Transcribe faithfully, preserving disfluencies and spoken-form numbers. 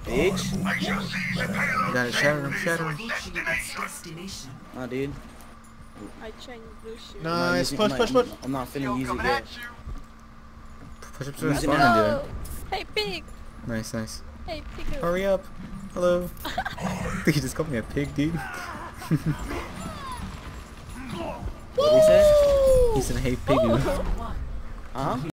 Bitch. You gotta shatter him, shatter him. Nah, dude. I changed blue shoes. Nice, I'm push, not push, using- push. I'm not finna use it yet. Push up to the Using spawn it. and do No! Hey pig! it. Nice, nice. Hey pig! Hurry up. Hello. I think you just called me a pig, dude. What did he say? He said, hey, pig. Huh?